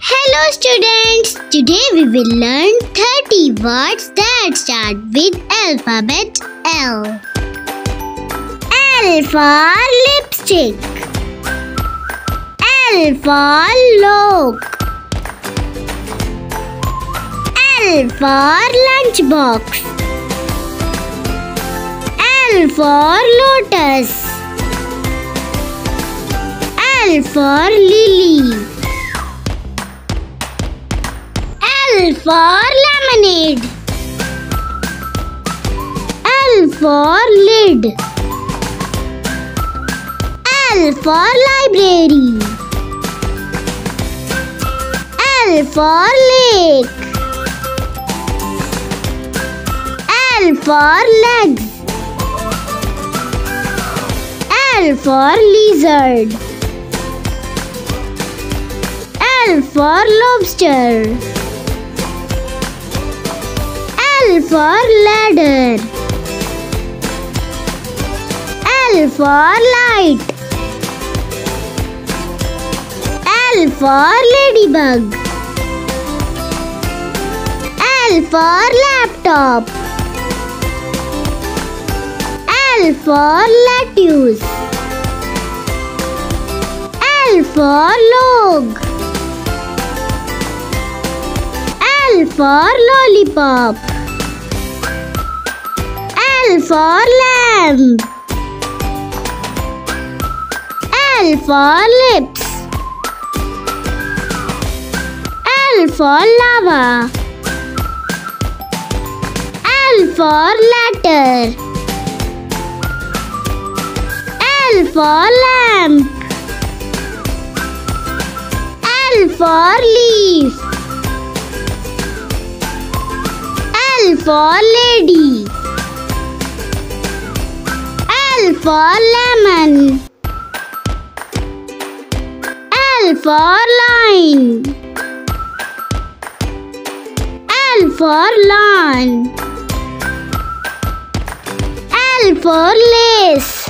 Hello students, today we will learn 30 words that start with alphabet L. L for lipstick. L for lock. L for lunchbox. L for lotus. L for lily. L for lemonade. L for lid. L for library. L for lake. L for legs. L for lizard. L for lobster. L for ladder. L for light. L for ladybug. L for laptop. L for lettuce. L for log. L for lollipop. L for lamb. L for lips. L for lava. L for letter. L for lamp. L for leaf. L for lady. L for lemon. L for line. L for lawn. L for lace.